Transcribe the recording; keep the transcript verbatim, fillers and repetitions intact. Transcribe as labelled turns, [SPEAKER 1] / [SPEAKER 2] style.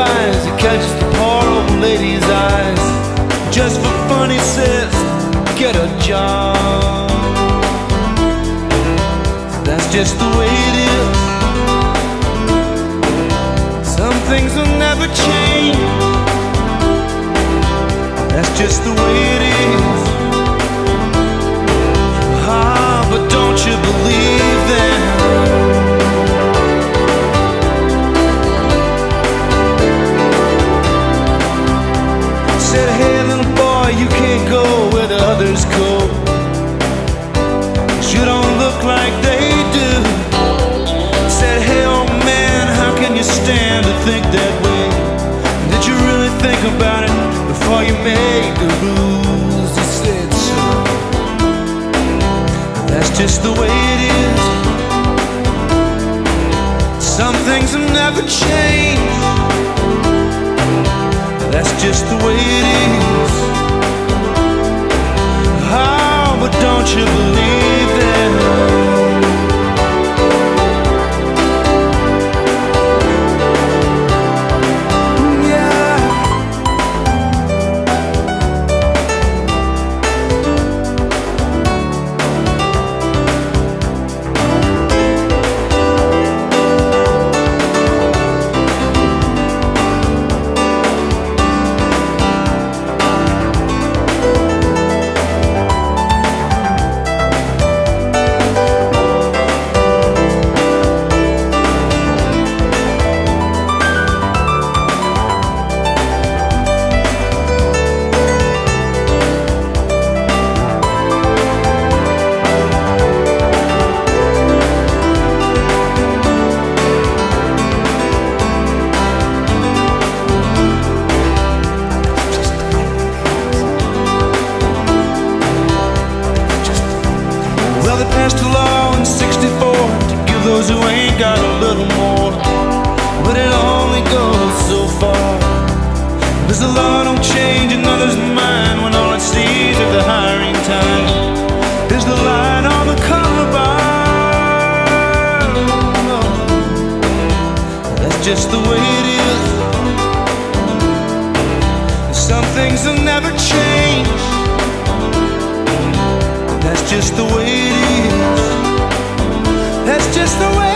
[SPEAKER 1] wise, he catches the poor old lady's eyes. Just for fun he says, get a job. That's just the way it is. Some things will never change. That's just the way it is. Ah, but don't you believe them? Said, hey little boy, you can't go where the others go. You don't look like they do. Said, hey old man, how can you stand to think that way? Did you really think about it before you made the rules? He said so. That's just the way it is. Some things will never change. That's just the way it is. Oh, but don't you believe that? Well, they passed a law in sixty-four to give those who ain't got a little more, but it only goes so far. Because the law don't change another's mind when all it sees at the hiring time is the line on the color bar. That's just the way it is. Some things will never change. That's just the way it is. That's just the way